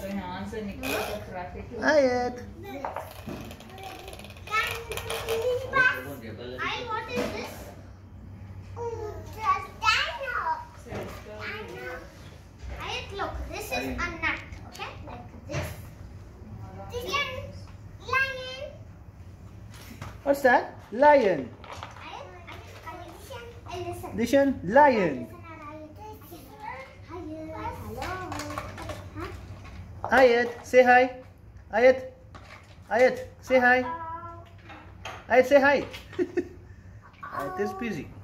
तो यहाँ से निकलो तो traffic Aayat. What is this? Look, this is a nut, okay? Like this. Lion. What's that? Lion. Listen, lion. Aayat, say hi. Aayat, Aayat, say hi. Aayat, say hi. Aayat is busy.